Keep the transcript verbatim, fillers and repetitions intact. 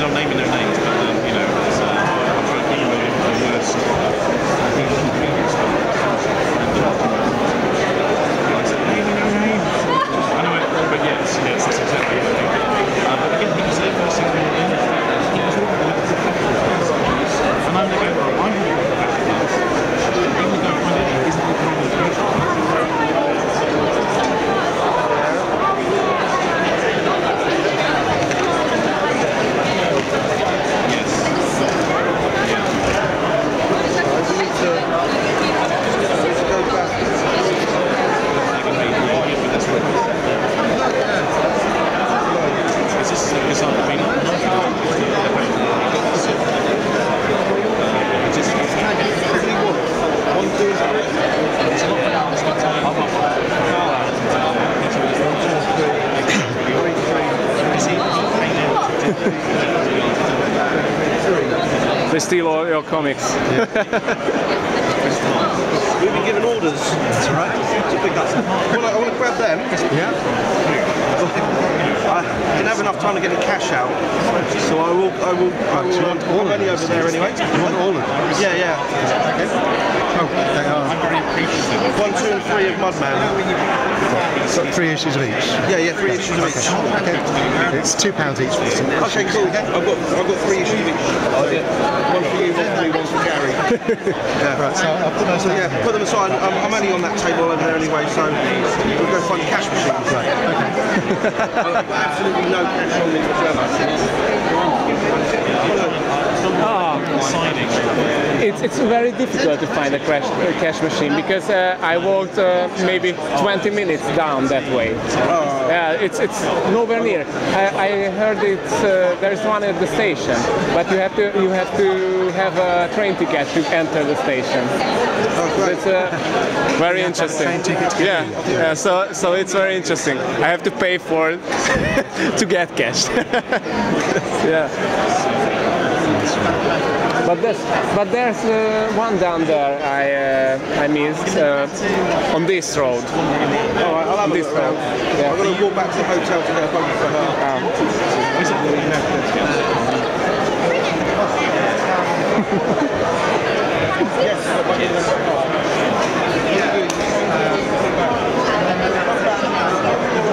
I'm naming their names, but um, you know, it's, uh, I'm trying to think of the worst. I know it, but yes, yes, that's exactly what I think. Uh, but again, he was there first thing in the morning. He was all the and I'm going, well, I'm going to go back to class. Even the guy behind it isn't looking on the Yes. Yeah. We need to go back. Is this is on the main One, two, They steal all your comics. yeah. We've been given orders. That's right. To pick up. Well, I want to grab them. Yeah. I didn't have enough time to get the cash out, so I will. I will. I will. you want all I'm of only them? over there anyway. You want all of them? Yeah, yeah. Okay. Oh, they are. I'm very appreciative. One, two, and three of Mudman. So three issues of each. Yeah, yeah, three issues of each. Okay. It's two pounds each for this. Okay, cool. I've got. I've got three issues of each. One for you, one for me, one for Gary. Yeah. Right. So I'll put those. So yeah, put them aside. I'm, I'm only on that table over there anyway, so we'll go find the cash machine. Right. Okay. I've got absolutely no cash on me whatsoever. Oh, Signing. it's, it's very difficult to find a crash, a cash machine because uh, I walked uh, maybe twenty minutes down that way. Yeah, it's it's nowhere near. I, I heard it's uh, there's one at the station, but you have to you have to have a train ticket to enter the station. Oh, great. It's uh, very interesting. train ticket to get Yeah, in. yeah. So so it's very interesting. I have to pay for it to get cash. Yeah. But there's, but there's uh, one down there I uh, I missed uh, on this road. All right, I'll have a This look road. around. I'm going to walk back to the hotel to get a boat for her. Yes.